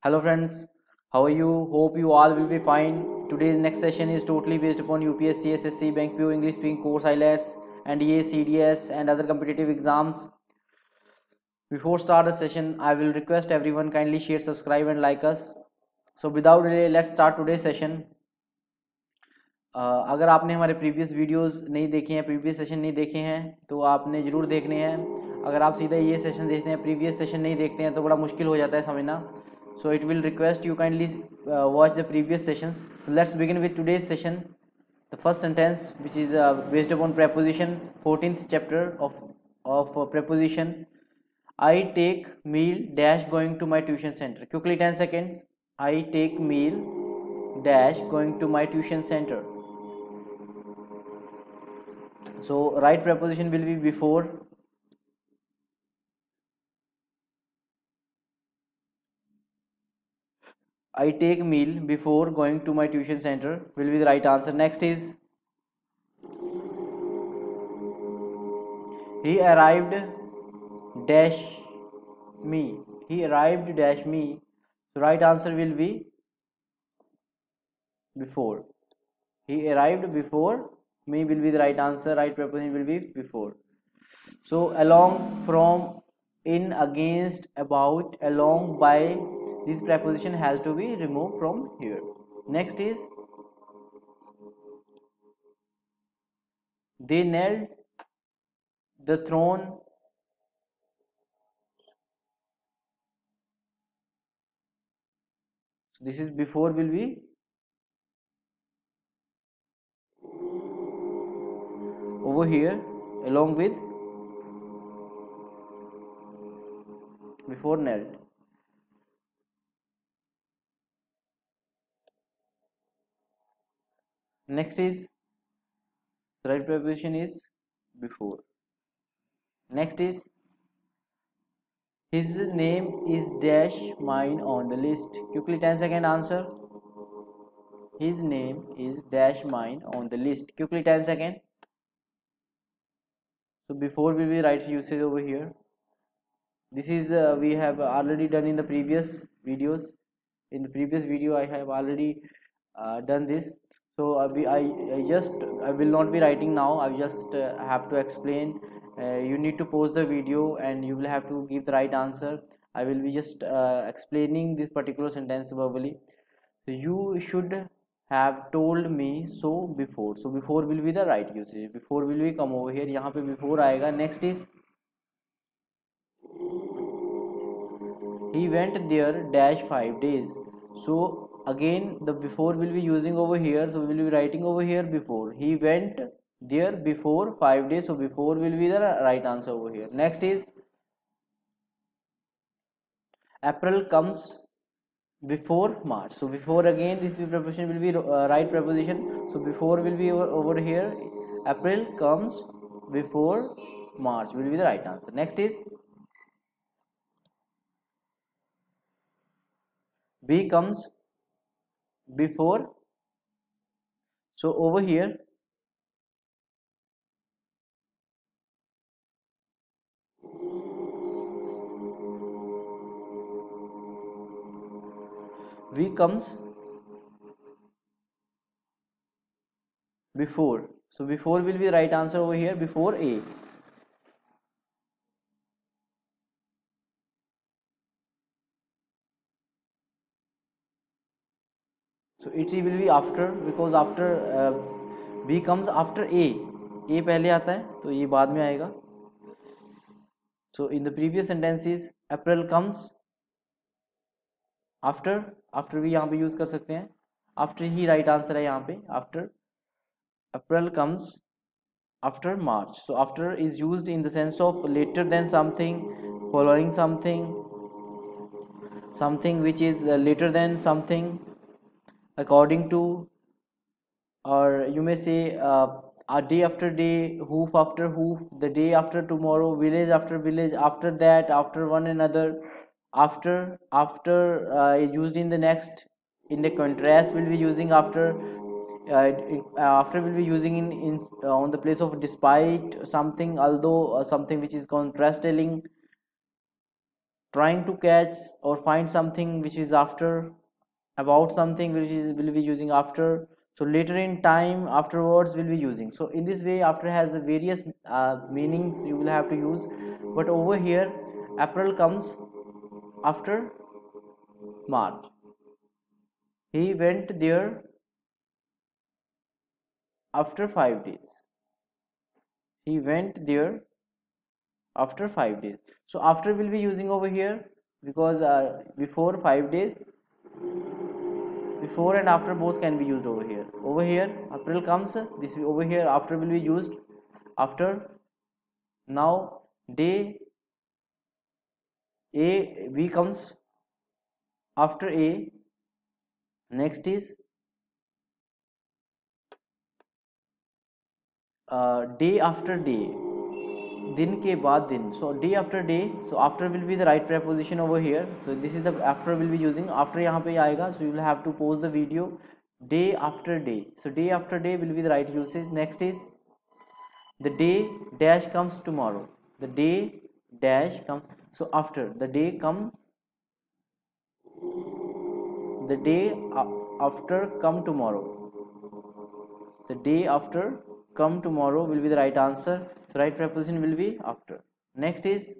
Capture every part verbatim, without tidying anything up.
Hello friends, how are you? Hope you all will be fine. Today's next session is totally based upon U P S C, S S C, Bank P O, English speaking course, I E L T S, N D A, C D S and other competitive exams. Before start the session, I will request everyone kindly share, subscribe and like us. So without delay, let's start today's session. Uh, अगर आपने हमारे previous videos नहीं देखे हैं, previous session नहीं देखे हैं तो आपने ज़रूर देखने हैं. अगर आप सीधा ये सेशन देखते हैं, प्रीवियस सेशन नहीं देखते हैं तो बड़ा मुश्किल हो जाता है समझना. So it will request you kindly uh, watch the previous sessions. So let's begin with today's session. The first sentence, which is uh, based upon preposition, fourteenth chapter of of uh, preposition. I take meal dash going to my tuition center. Quickly ten seconds. I take meal dash going to my tuition center. So right preposition will be before. I take meal before going to my tuition center will be the right answer. Next is he arrived dash me. He arrived dash me. So right answer will be before. He arrived before me will be the right answer. Right preposition will be before. So along, from, in, against, about, along, by, this preposition has to be removed from here. Next is they nailed the throne. So this is before will be over here along with before nailed. Next is the right preposition is before. Next is his name is dash mine on the list. Quickly ten second answer. His name is dash mine on the list. Quickly ten second. So before will be right usage over here. This is uh, we have already done in the previous videos. In the previous video I have already uh, done this. So uh, we, I, I just I will not be writing now. I just uh, have to explain. Uh, you need to pause the video and you will have to give the right answer. I will be just uh, explaining this particular sentence verbally. So you should have told me so before. So before will be the right usage. Before will be come over here. यहाँ पे before आएगा. Next is he went there dash five days. So again the before will be using over here, so we will be writing over here before. He went there before five days, so before will be the right answer over here. Next is April comes before March. So before, again this preposition will be uh, right preposition, so before will be over, over here. April comes before March will be the right answer. Next is B comes before. So over here V comes before. So before will be the right answer over here, before A. So it will be after, because after uh, B comes after A. A पहले आता है तो ये बाद में आएगा. So in the previous sentences April comes after. After भी यहाँ पे यूज कर सकते हैं. After ही right answer है यहाँ पे. After. April comes after March. So after is used in the sense of later than something, following something, something which is later than something, according to, or you may say uh, a day after day, hoof after hoof, the day after tomorrow, village after village, after that, after one another, after, after uh, used in the next. In the contrast will be using after. Uh, after will be using in, in uh, on the place of despite something, although uh, something which is contrast telling. trying to catch or find something which is after, about something which is will be using after. So later in time, afterwards will be using. So in this way after has various uh, meanings you will have to use. But over here April comes after March. He went there after five days. He went there after five days. So after will be using over here because uh, before five days, before and after both can be used over here. Over here April comes, this over here after will be used after. Now day A, B comes after A. Next is uh, day after day, दिन के बाद दिन. So day after day, so after will be the right preposition over here. So this is the after will be using. After यहाँ पे आएगा, so you will have to pause the video. Day after day, so day after day will be the right usage. Next is the day dash comes tomorrow. The day dash comes, so after the day come, the day after come tomorrow. The day after come tomorrow will be the right answer. So right preposition will be after. Next is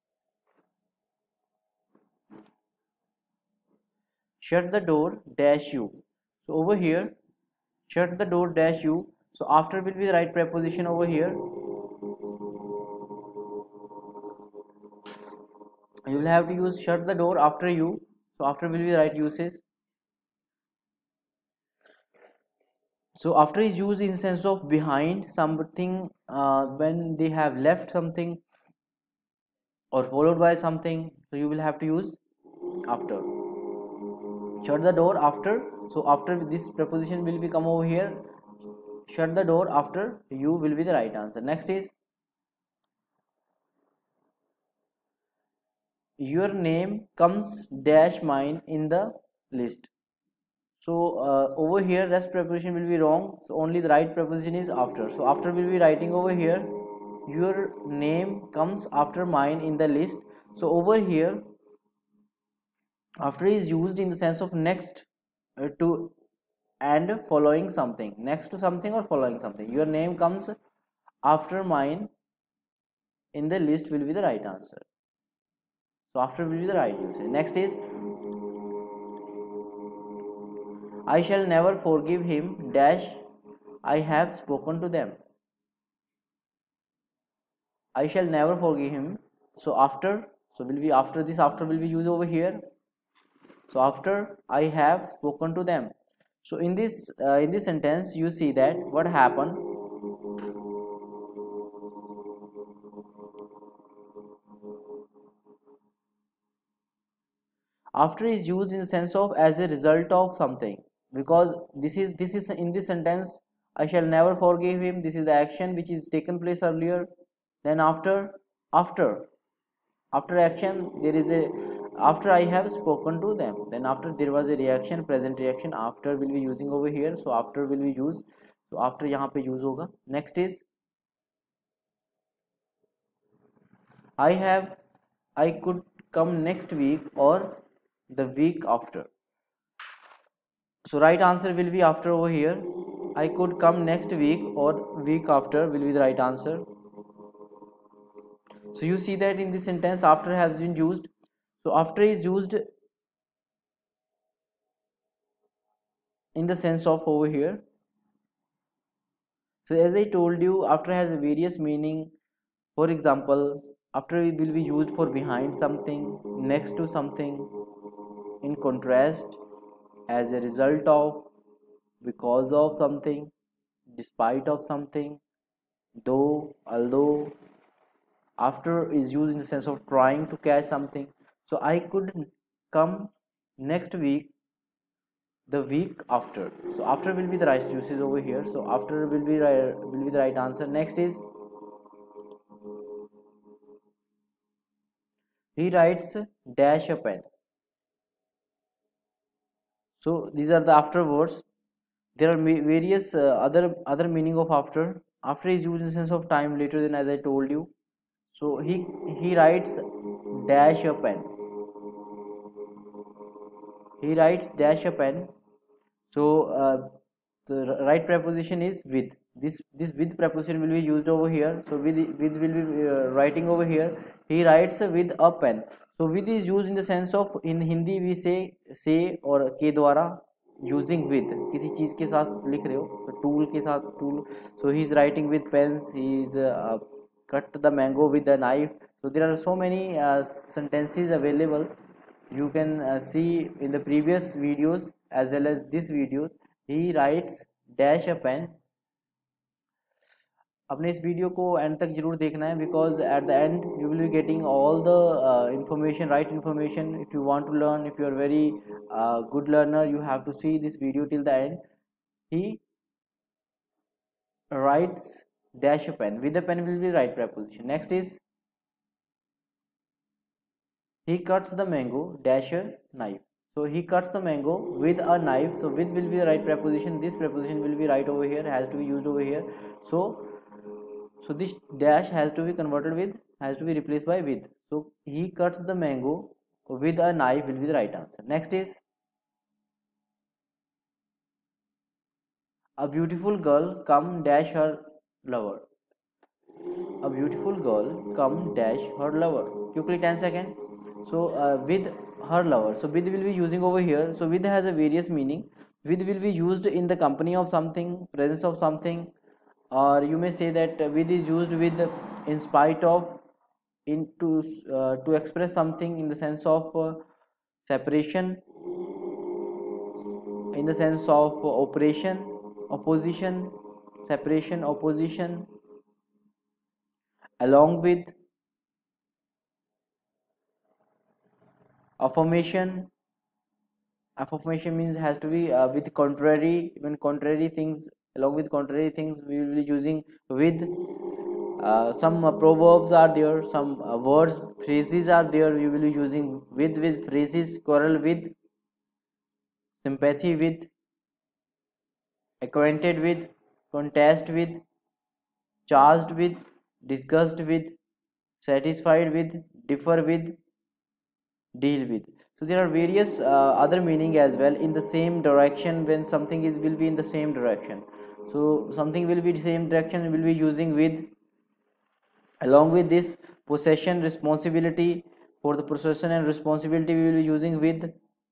shut the door dash you. So over here shut the door dash you, so after will be the right preposition over here. You will have to use shut the door after you, so after will be the right usage. So after is used in sense of behind something, uh, when they have left something or followed by something, so you will have to use after. Shut the door after, so after this preposition will become over here. Shut the door after you will be the right answer. Next is your name comes dash mine in the list. So uh, over here rest preposition will be wrong, so only the right preposition is after. So after will be writing over here your name comes after mine in the list. So over here after is used in the sense of next uh, to and following something, next to something or following something. Your name comes after mine in the list will be the right answer. So after will be the right usage. Next is I shall never forgive him dash I have spoken to them. I shall never forgive him, so after, so will be after this after will be used over here. So after I have spoken to them. So in this uh, in this sentence you see that what happened. After is used in the sense of as a result of something, because this is this is in this sentence I shall never forgive him, this is the action which is taken place earlier. Then after after after action there is a after I have spoken to them, then after there was a reaction, present reaction, after will be using over here. So after will be used, so after यहाँ पे use होगा. Next is I have I could come next week or the week after. So right answer will be after over here. I could come next week or week after will be the right answer. So you see that in this sentence after has been used. So after is used in the sense of over here. So as I told you, after has a various meaning. For example, after it will be used for behind something, next to something, in contrast, as a result of, because of something, despite of something, though, although. After is used in the sense of trying to catch something. So I could come next week, the week after. So after will be the right usage over here. So after will be right, will be the right answer. Next is he writes dash a pen. So these are the after words. There are various uh, other other meaning of after. After is used in the sense of time later than, as I told you. So he he writes dash a pen. he writes dash a pen. So uh, the right preposition is with. This this with preposition will be used over here. So with with will be uh, writing over here. He writes with a pen. So with is used in the sense of, in Hindi we say से और के द्वारा, using with, किसी चीज के साथ लिख रहे हो तो टूल के साथ tool. So he is writing with pens. He is uh, cut the mango with a knife. So there are so many uh, sentences available. You can uh, see in the previous videos as well as this videos. He writes dash a pen. अपने इस video को and तक जरूर देखना है, because at the end you will be getting all the information, right information. If you want to learn, if you are very good learner, you have to see this video till the end. He writes dash a pen. With the pen will be right preposition. Next is he cuts the mango dash a knife. So he cuts the mango with a knife. So with will be the right preposition. This preposition will be right over here, has to be used over here. So so this dash has to be converted with, has to be replaced by with. So he cuts the mango with a knife will be the right answer. Next is a beautiful girl come dash her lover. A beautiful girl come dash her lover. Quickly ten seconds. So uh, with her lover. So with will be using over here. So with has a various meaning. With will be used in the company of something, presence of something, or you may say that with is used with in spite of, into uh, to express something in the sense of uh, separation, in the sense of uh, operation, opposition, separation, opposition, along with, affirmation. Affirmation means has to be uh, with contrary, when contrary things, along with contrary things we will be using with. Uh, some uh, proverbs are there, some uh, words, phrases are there, we will be using with. With phrases, quarrel with, sympathy with, acquainted with, contest with, charged with, disgust with, satisfied with, differ with, deal with. So there are various uh, other meaning as well in the same direction, when something is will be in the same direction. So something will be the same direction, will be using with. Along with this, possession, responsibility, for the possession and responsibility we will be using with.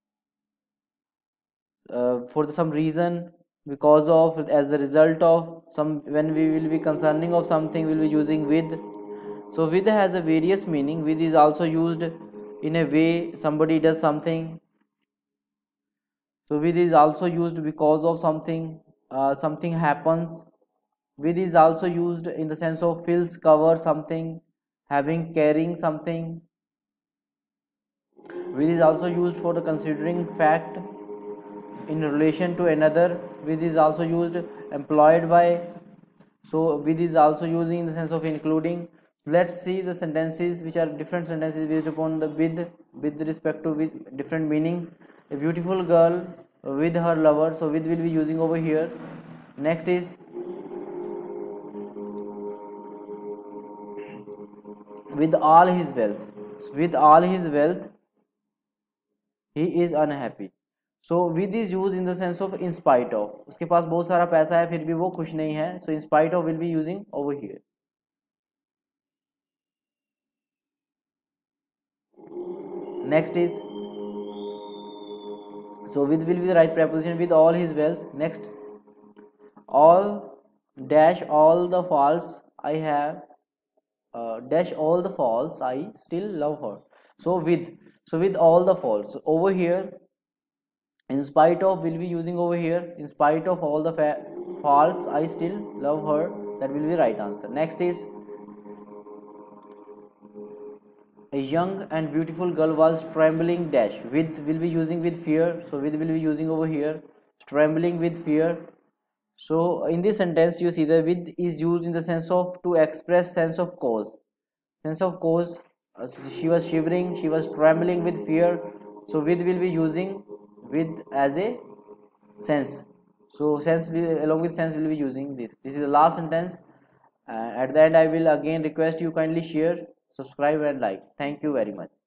Uh, for the, some reason, because of, as the result of, some, when we will be concerning of something we will be using with. So with has a various meaning. With is also used in a way somebody does something. So with is also used because of something, uh, something happens. With is also used in the sense of fills, cover something, having, carrying something. With is also used for the considering fact in relation to another. With is also used employed by. So with is also using in the sense of including. Let's see the sentences which are different sentences based upon the with, with respect to with different meanings. A beautiful girl with her lover. So with will be using over here. Next is with all his wealth. With all his wealth he is unhappy. So with is used in the sense of in spite of. उसके पास बहुत सारा पैसा है फिर भी वो खुश नहीं है. So in spite of will be using over here. Next is, so with will be the right preposition, with all his wealth. Next, all dash all the faults I have, uh, dash all the faults I still love her. So with, so with all the faults, so over here, in spite of will be using over here. In spite of all the faults I still love her. That will be right answer. Next is, a young and beautiful girl was trembling dash. With will be using with fear. So with will be using over here. Trembling with fear. So in this sentence you see that with is used in the sense of to express sense of cause. Sense of cause. Uh, she was shivering. She was trembling with fear. So with will be using with as a sense. So sense will, along with sense will be using this. This is the last sentence. Uh, at the end I will again request you kindly share, subscribe and like. Thank you very much.